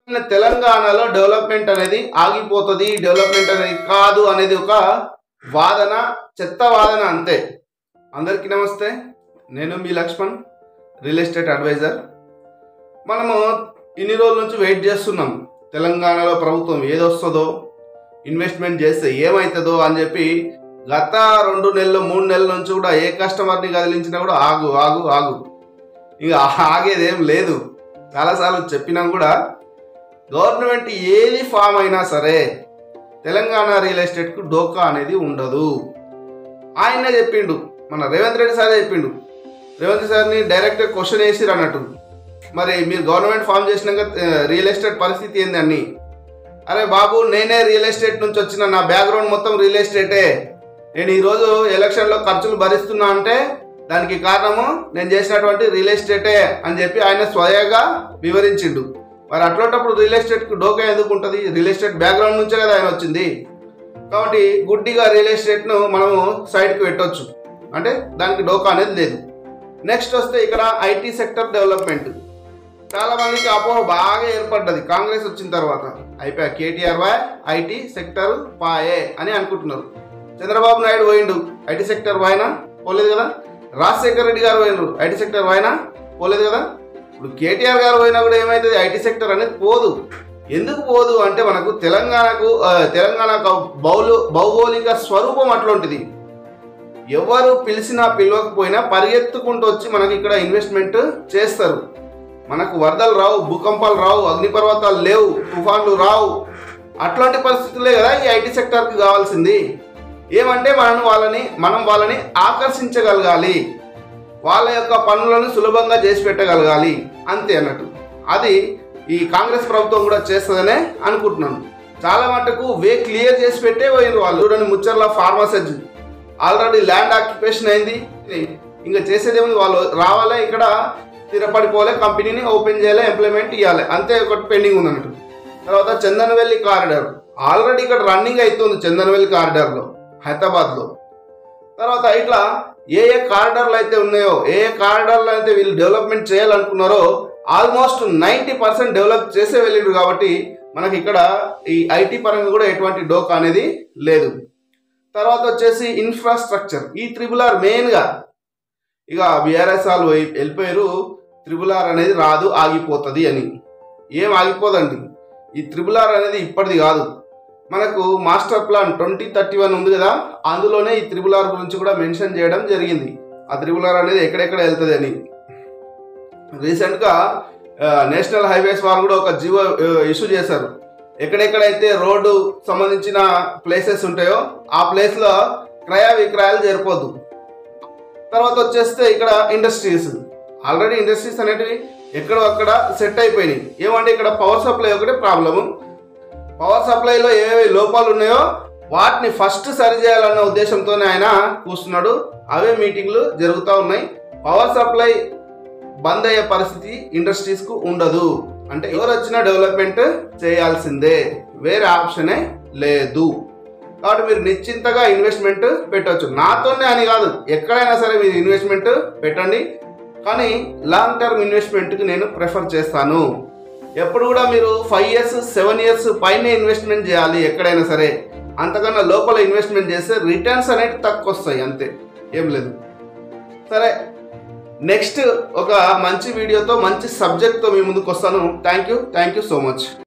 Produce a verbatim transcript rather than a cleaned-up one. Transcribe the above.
తెలంగాణలో డెవలప్మెంట్ అనేది ఆగిపోతుంది, డెవలప్మెంట్ అనేది కాదు అనేది ఒక వాదన, చెత్త వాదన అంతే. అందరికీ నమస్తే, నేను మీ లక్ష్మణ్, రియల్ ఎస్టేట్ అడ్వైజర్. మనము ఇన్ని రోజుల నుంచి వెయిట్ చేస్తున్నాం, తెలంగాణలో ప్రభుత్వం ఏదొస్తుందో, ఇన్వెస్ట్మెంట్ చేస్తే ఏమవుతుందో అని చెప్పి. గత రెండు నెలలు మూడు నెలల నుంచి కూడా ఏ కస్టమర్ని కదిలించినా కూడా ఆగు ఆగు ఆగు, ఇక ఆగేదేం లేదు. చాలాసార్లు చెప్పినా కూడా గవర్నమెంట్ ఏది ఫామ్ అయినా సరే తెలంగాణ రియల్ ఎస్టేట్కు డోకా అనేది ఉండదు. ఆయనే చెప్పిండు, మన రేవంత్ రెడ్డి సార్ చెప్పిండు. రేవంత్ సార్ని డైరెక్ట్గా క్వశ్చన్ వేసిరు అన్నట్టు, మరి మీరు గవర్నమెంట్ ఫామ్ చేసినాక రియల్ ఎస్టేట్ పరిస్థితి ఏంది అని. అరే బాబు, నేనే రియల్ ఎస్టేట్ నుంచి వచ్చిన, నా బ్యాక్గ్రౌండ్ మొత్తం రియల్ ఎస్టేటే. నేను ఈరోజు ఎలక్షన్లో ఖర్చులు భరిస్తున్నా అంటే దానికి కారణము నేను చేసినటువంటి రియల్ ఎస్టేటే అని చెప్పి ఆయన స్వయంగా వివరించిండు. మరి అట్లాంటప్పుడు రియల్ ఎస్టేట్కు డోకా ఎందుకు ఉంటుంది? రియల్ ఎస్టేట్ బ్యాక్గ్రౌండ్ నుంచే కదా ఆయన వచ్చింది. కాబట్టి గుడ్డిగా రియల్ ఎస్టేట్ను మనము సైడ్కి పెట్టవచ్చు, అంటే దానికి డోకా అనేది లేదు. నెక్స్ట్ వస్తే ఇక్కడ ఐటీ సెక్టర్ డెవలప్మెంట్. చాలా మందికి అపోహ బాగా ఏర్పడ్డది కాంగ్రెస్ వచ్చిన తర్వాత. అయిపోయా కేటీఆర్ వాయ్, ఐటీ సెక్టర్ పాయే అని అనుకుంటున్నారు. చంద్రబాబు నాయుడు పోయిండు, ఐటీ సెక్టర్ వాయినా పోలేదు కదా. రాజశేఖర్ రెడ్డి గారు పోయినరు, ఐటీ సెక్టర్ వాయినా పోలేదు కదా. ఇప్పుడు కేటీఆర్ గారు పోయినా కూడా ఏమవుతుంది, ఐటీ సెక్టర్ అనేది పోదు. ఎందుకు పోదు అంటే మనకు తెలంగాణకు తెలంగాణ భౌలు భౌగోళిక స్వరూపం అట్లాంటిది. ఎవరు పిలిచినా పిలవకపోయినా పరిగెత్తుకుంటూ వచ్చి మనకి ఇక్కడ ఇన్వెస్ట్మెంట్ చేస్తారు. మనకు వరదలు రావు, భూకంపాలు రావు, అగ్నిపర్వతాలు లేవు, తుఫాన్లు రావు. అట్లాంటి పరిస్థితులే కదా ఈ ఐటీ సెక్టర్కి కావాల్సింది. ఏమంటే మనం వాళ్ళని మనం వాళ్ళని ఆకర్షించగలగాలి, వాళ్ళ యొక్క పనులను సులభంగా చేసి పెట్టగలగాలి, అంతే అన్నట్టు. అది ఈ కాంగ్రెస్ ప్రభుత్వం కూడా చేస్తుందనే అనుకుంటున్నాను. చాలా మటుకు వే క్లియర్ చేసి పెట్టే పోయినారు వాళ్ళు. చూడండి, Mucherla pharma SEZ already land occupation అయింది. ఇంకా చేసేదేముంది, వాళ్ళు రావాలే, ఇక్కడ స్థిరపడిపోలే, కంపెనీని ఓపెన్ చేయాలి, ఎంప్లాయ్మెంట్ ఇవ్వాలి, అంతే. ఒకటి పెండింగ్ ఉంది అన్నట్టు. తర్వాత చందనవెల్లి కారిడార్ ఆల్రెడీ ఇక్కడ రన్నింగ్ అవుతుంది, చందనవెల్లి కారిడార్లో హైదరాబాద్లో. తర్వాత ఇట్లా ఏ ఏ కారిడార్లు అయితే ఉన్నాయో, ఏ ఏ కారిడార్లు అయితే వీళ్ళు డెవలప్మెంట్ చేయాలనుకున్నారో ఆల్మోస్ట్ నైంటీ పర్సెంట్ డెవలప్ చేసే వెళ్ళిండ్రు. కాబట్టి మనకి ఇక్కడ ఈ ఐటీ పరంగా కూడా ఎటువంటి డోకా అనేది లేదు. తర్వాత వచ్చేసి ఇన్ఫ్రాస్ట్రక్చర్. ఈ త్రిబుల్ ఆర్ మెయిన్గా ఇక బీఆర్ఎస్ వాళ్ళు వెళ్ళిపోయారు, త్రిబుల్ ఆర్ అనేది రాదు, ఆగిపోతుంది అని. ఏం ఆగిపోదండి, ఈ త్రిబుల్ ఆర్ అనేది ఇప్పటిది కాదు. మనకు master plan twenty thirty one ఉంది కదా, అందులోనే ఈ త్రిబుల్ ఆర్ గురించి కూడా మెన్షన్ చేయడం జరిగింది. ఆ త్రిబుల్ ఆర్ అనేది ఎక్కడెక్కడ వెళ్తుంది అని. రీసెంట్గా నేషనల్ హైవేస్ వారు కూడా ఒక జియో ఇష్యూ చేశారు. ఎక్కడెక్కడైతే రోడ్డు సంబంధించిన ప్లేసెస్ ఉంటాయో ఆ ప్లేస్లో క్రయ విక్రయాలు జరిపోద్దు. తర్వాత వచ్చేస్తే ఇక్కడ ఇండస్ట్రీస్. ఆల్రెడీ ఇండస్ట్రీస్ అనేటివి ఎక్కడో అక్కడ సెట్ అయిపోయినాయి. ఏమంటే ఇక్కడ పవర్ సప్లై ఒకటే ప్రాబ్లము. పవర్ సప్లైలో ఏవే లోపాలు ఉన్నాయో వాటిని ఫస్ట్ సరి చేయాలన్న ఉద్దేశంతోనే ఆయన కూర్చున్నాడు. అవే మీటింగ్లు జరుగుతూ ఉన్నాయి. పవర్ సప్లై బంద్ అయ్యే పరిస్థితి ఇండస్ట్రీస్కు ఉండదు. అంటే ఎవరు వచ్చినా డెవలప్మెంట్ చేయాల్సిందే, వేరే ఆప్షనే లేదు. కాబట్టి మీరు నిశ్చింతగా ఇన్వెస్ట్మెంట్ పెట్టవచ్చు. నాతోనే అని కాదు, ఎక్కడైనా సరే మీరు ఇన్వెస్ట్మెంట్ పెట్టండి. కానీ లాంగ్ టర్మ్ ఇన్వెస్ట్మెంట్కి నేను ప్రిఫర్ చేస్తాను. ఎప్పుడు కూడా మీరు ఫైవ్ ఇయర్స్ సెవెన్ ఇయర్స్ పైన ఇన్వెస్ట్మెంట్ చేయాలి ఎక్కడైనా సరే. అంతకన్నా లోపల ఇన్వెస్ట్మెంట్ చేస్తే రిటర్న్స్ అనేవి తక్కువ వస్తాయి, అంతే, ఏం లేదు. సరే, నెక్స్ట్ ఒక మంచి వీడియోతో మంచి సబ్జెక్ట్తో మీ ముందుకు వస్తాను. Thank you thank you so much.